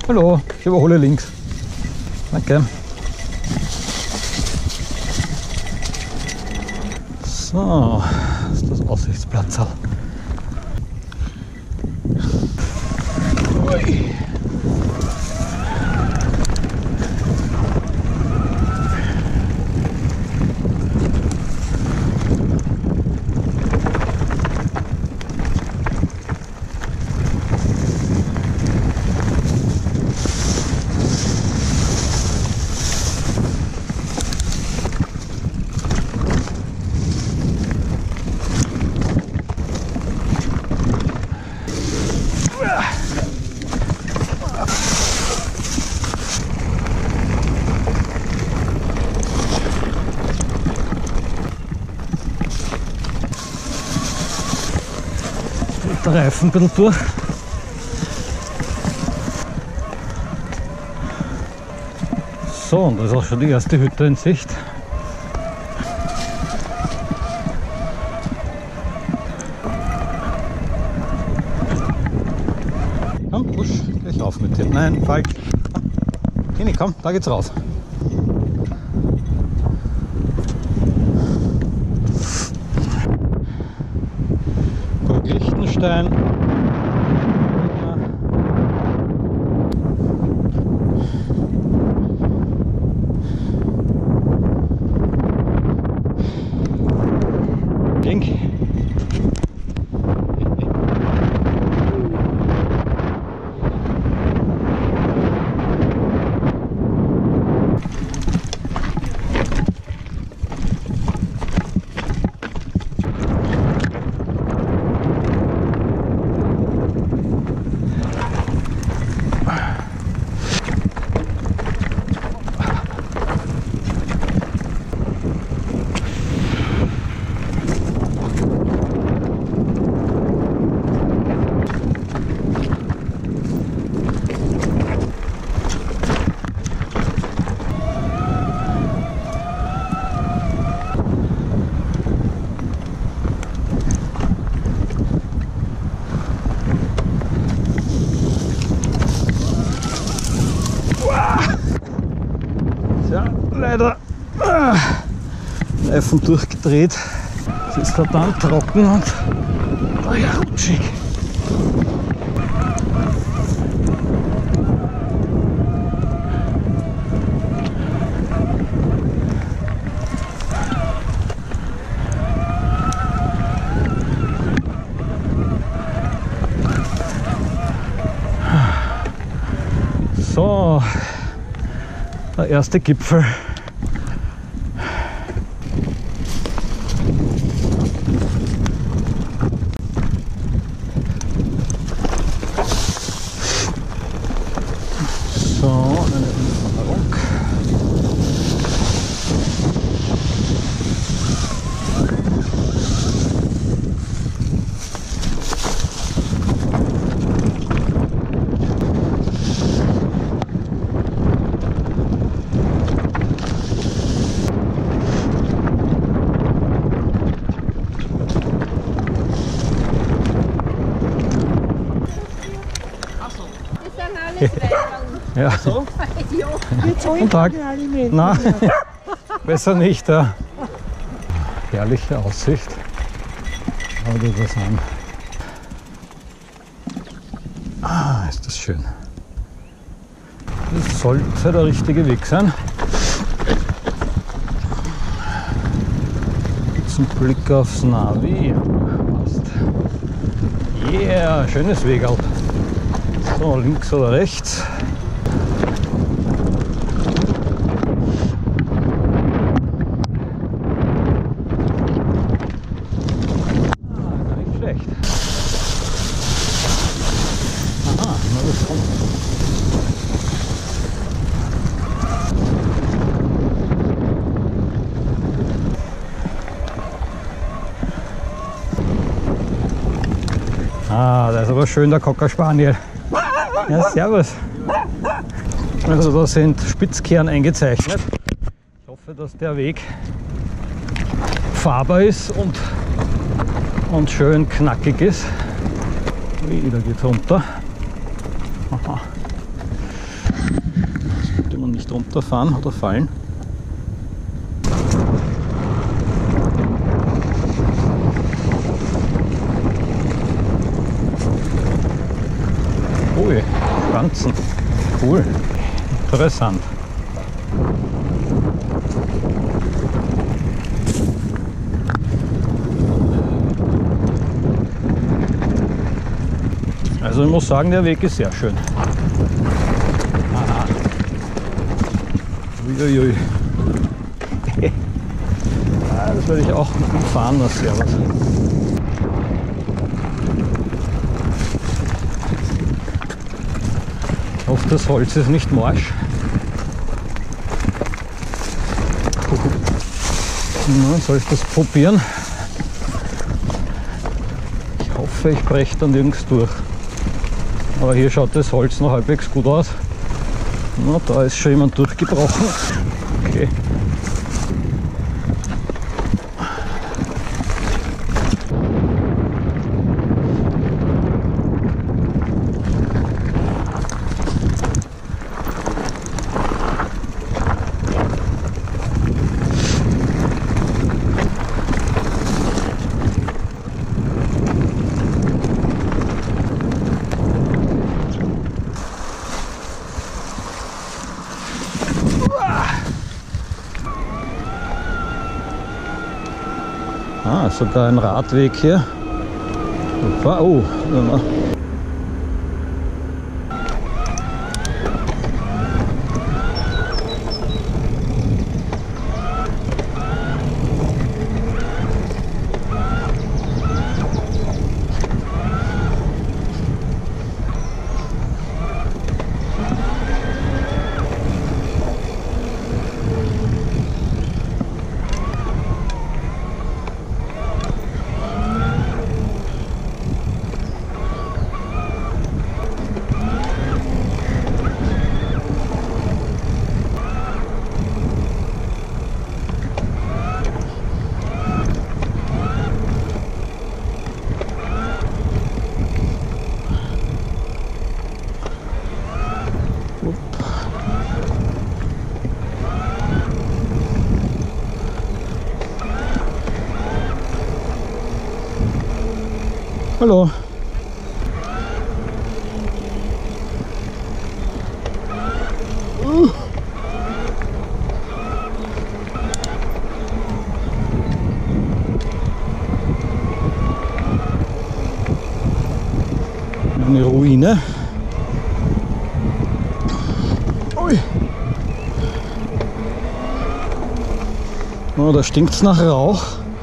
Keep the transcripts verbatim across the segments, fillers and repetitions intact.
Hallo, ich überhole links. Danke. So, das ist das Aussichtsplatz. Ui. Der Reifen ein bisschen durch. So, und da ist auch schon die erste Hütte in Sicht. Komm, push, gleich rauf mit dir. Nein, falsch. Kini, komm, da geht's raus. Burg Lichtenstein. Link. Ja, leider ah, Reifen durchgedreht. Es ist verdammt trocken und oh ja, rutschig. So, der erste Gipfel. So, eine Umfahrung. Ja. So? Guten Tag. Na, besser nicht. Ja. Herrliche Aussicht. Schau dir das an. Ah, ist das schön. Das sollte der richtige Weg sein. Zum Blick aufs Navi. Passt. Yeah, schönes Wegerl. So, links oder rechts. Ah, da ist aber schön der Cocker Spaniel. Ja, servus. Also da sind Spitzkehren eingezeichnet. Ich hoffe, dass der Weg fahrbar ist und, und schön knackig ist. Ui, da geht's runter. Aha. wir nicht runterfahren oder fallen. Ui, Pflanzen. Cool. Interessant. Also ich muss sagen, der Weg ist sehr schön. Ah. Uiuiui. Ah, das werde ich auch fahren, das Servus. Ich hoffe, das Holz ist nicht morsch. Na, soll ich das probieren? Ich hoffe, ich breche da nirgends durch. Aber hier schaut das Holz noch halbwegs gut aus. Na, da ist schon jemand durchgebrochen. Okay. Ah, sogar ein Radweg hier. Oh, hallo. Uh. Eine Ruine. Ui. Oh, da stinkt's nach Rauch.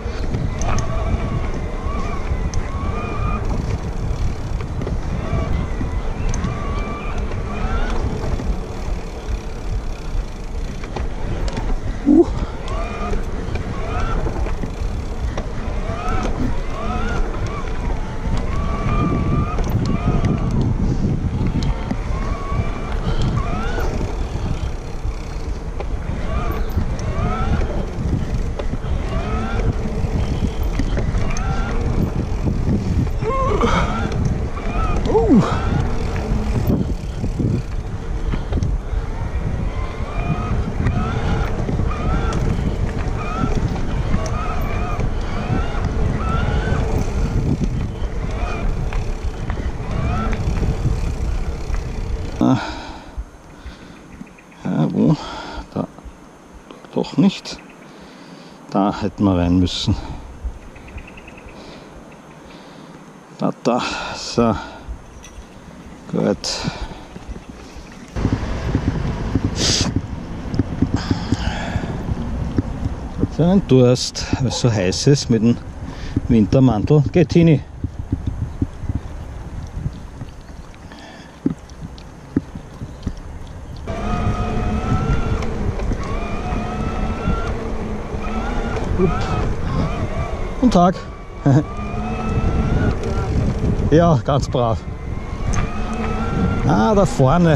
Uh. Uh. Ja, wo? Da. Doch nicht. Da hätten wir rein müssen. Da, da. So. Gut. So einen Durst, weil es so heiß ist mit dem Wintermantel. Geht hin. Guten Tag. Ja, ganz brav. Ah, da vorne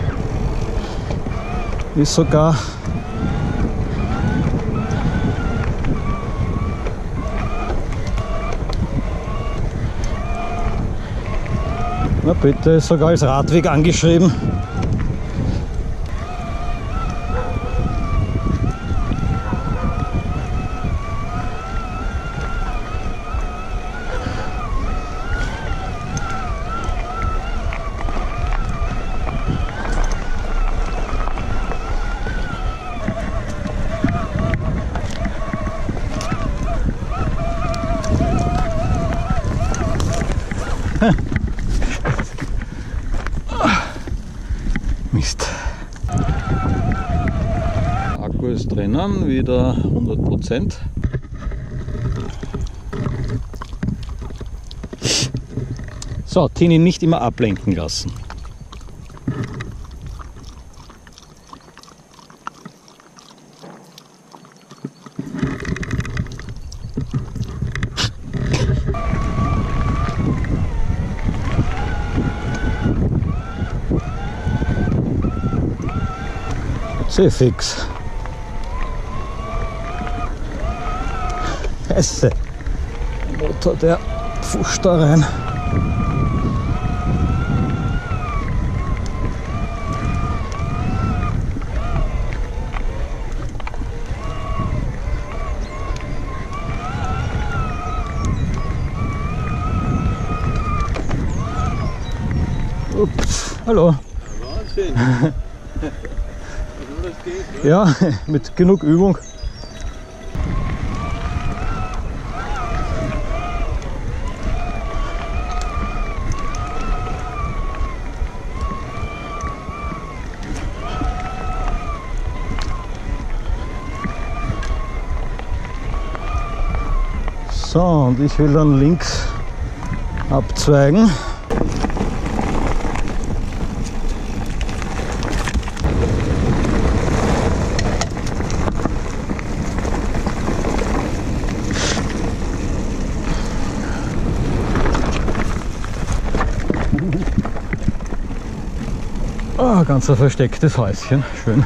ist sogar na bitte, ist sogar als Radweg angeschrieben. drinnen, wieder hundert Prozent. So, Tini nicht immer ablenken lassen. Sehr fix. Scheiße. Der Motor, der pfuscht da rein. Ups, hallo. Wahnsinn. Das geht, ne? Ja, mit genug Übung. So, und ich will dann links abzweigen. Ah, ganz ein verstecktes Häuschen, schön.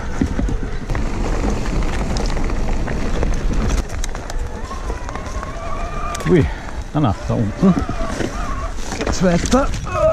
Ui, ah na, da unten geht's weiter.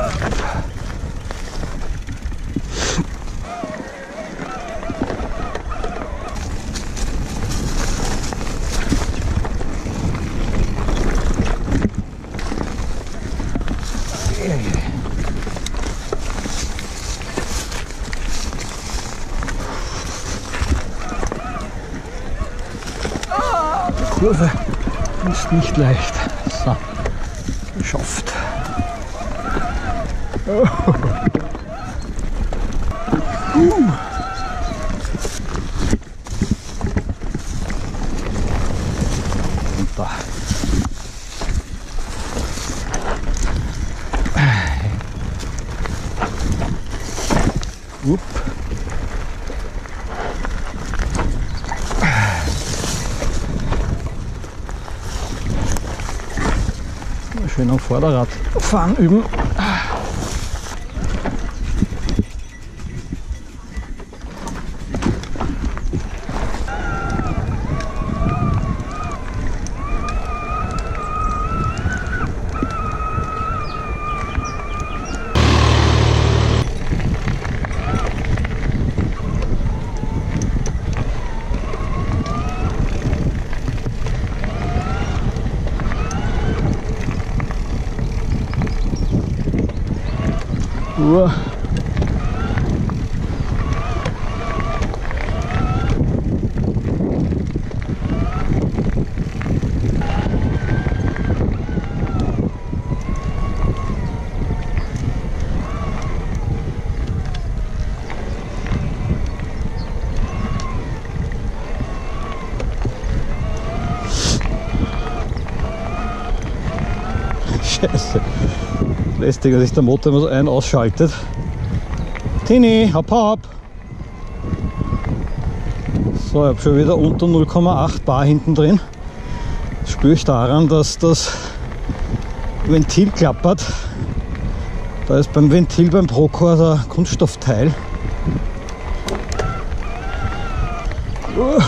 Kurve ist nicht leicht. So, geschafft. Oh. Uh. Und da. Upp. Schön am Vorderrad fahren üben. Uah. Scheiße. Lästig, dass sich der Motor immer so ein- ausschaltet. Tini, hopp hopp! So, ich habe schon wieder unter null Komma acht Bar hinten drin. Das spüre ich daran, dass das Ventil klappert. Da ist beim Ventil beim Procore ein Kunststoffteil. Uh.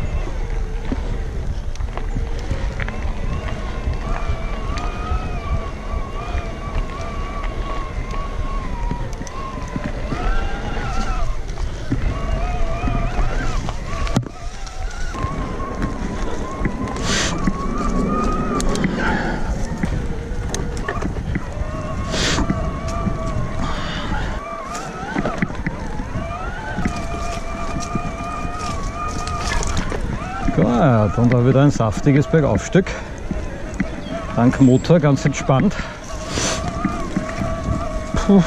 Ja, dann da wieder ein saftiges Bergaufstück. Dank Motor ganz entspannt. Puh.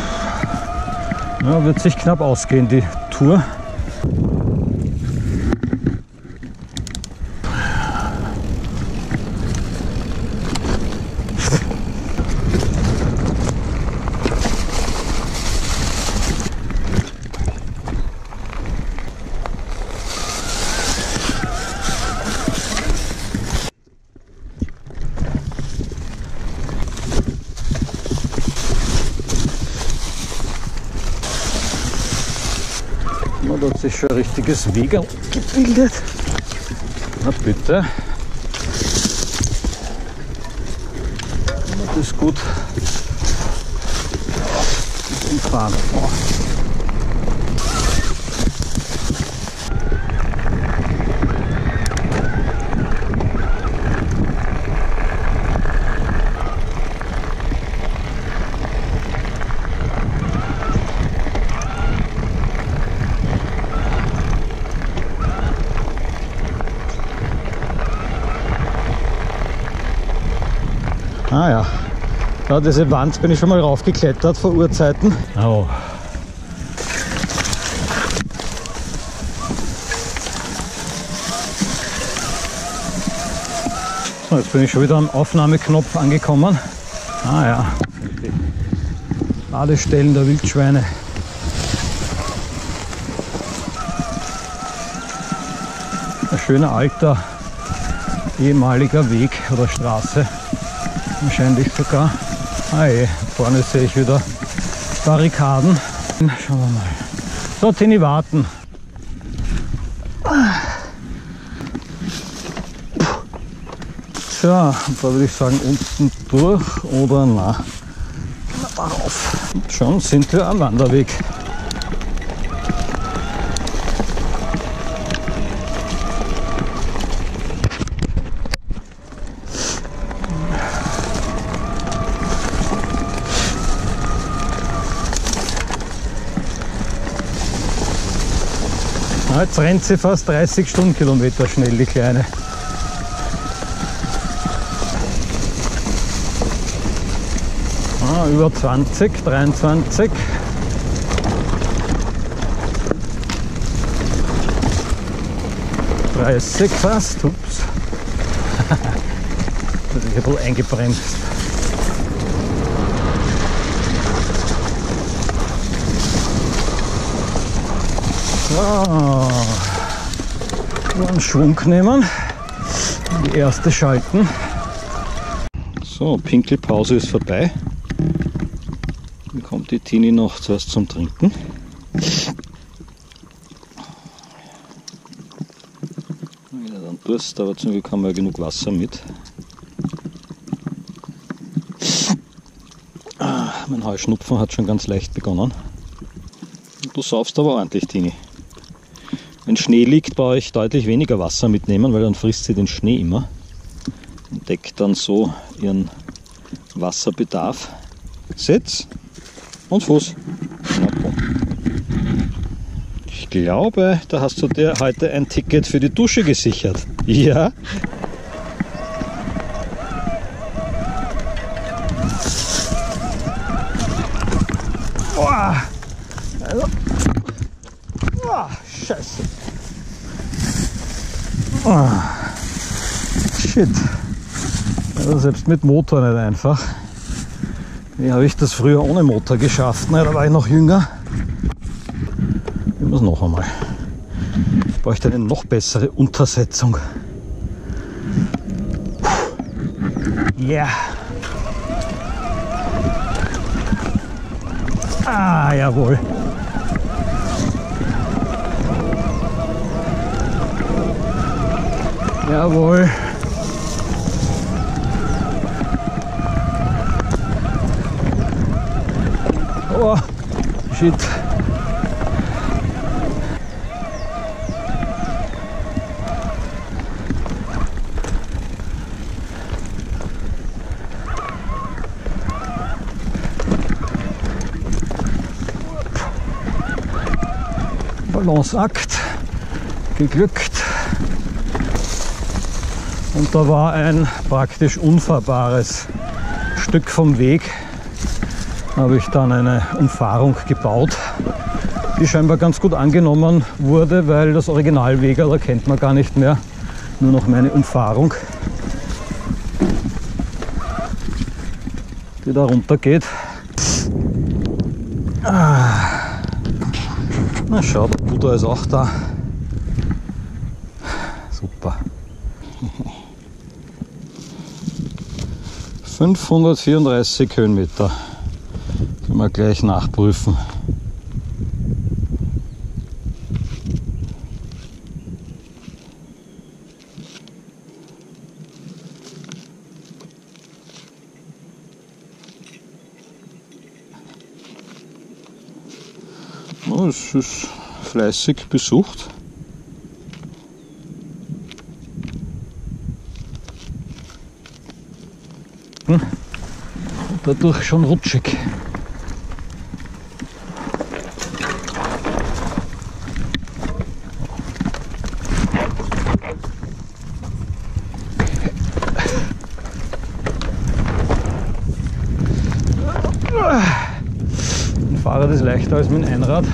Ja, wird sich knapp ausgehen, die Tour. Oh, da hat sich schon ein richtiges Wegerl gebildet. Na bitte. Das ist gut umfahren. Oh. Ah ja, da diese Wand bin ich schon mal raufgeklettert vor Urzeiten. Oh. So, jetzt bin ich schon wieder am Aufnahmeknopf angekommen. Ah ja, die Badestellen der Wildschweine. Ein schöner alter ehemaliger Weg oder Straße. Wahrscheinlich sogar. Ah je, vorne sehe ich wieder Barrikaden. Schauen wir mal. So, Tini, warten. Tja, und da würde ich sagen, unten durch oder na. Gehen wir darauf. Und schon sind wir am Wanderweg. Jetzt rennt sie fast dreißig Stundenkilometer schnell, die Kleine. Ah, über zwanzig, dreiundzwanzig. dreißig fast. Ups. Da bin ich ein bisschen eingebremst. So, nur einen Schwung nehmen, die erste schalten. So, Pinkelpause ist vorbei. Dann kommt die Tini noch zuerst zum Trinken. Wieder dann Durst, aber zum Glück haben wir genug Wasser mit. Ah, mein Heuschnupfen hat schon ganz leicht begonnen. Du saufst aber ordentlich, Tini. Wenn Schnee liegt, brauche ich deutlich weniger Wasser mitnehmen, weil dann frisst sie den Schnee immer und deckt dann so ihren Wasserbedarf. Sitz und Fuß. Ich glaube, da hast du dir heute ein Ticket für die Dusche gesichert. Ja? Boah. Also. Oh, Scheiße. Oh. Shit. Also selbst mit Motor nicht einfach. Wie habe ich das früher ohne Motor geschafft? Na, da war ich noch jünger. Wir müssen noch einmal. Ich bräuchte eine noch bessere Untersetzung. Ja. Yeah. Ah, jawohl. Jawohl. Oh, shit. Balanceakt. Geglückt. Und da war ein praktisch unfahrbares Stück vom Weg. Da habe ich dann eine Umfahrung gebaut, die scheinbar ganz gut angenommen wurde, weil das Originalwegerl erkennt man gar nicht mehr. Nur noch meine Umfahrung, die da runter geht. Ah. Na schau, der Buddha ist auch da. Super. fünfhundertvierunddreißig Höhenmeter. Können wir gleich nachprüfen. Ja, es ist fleißig besucht. Hm. Dadurch schon rutschig. Ein Fahrrad ist leichter als mein Einrad.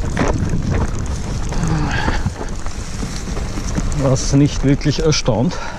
Was nicht wirklich erstaunt.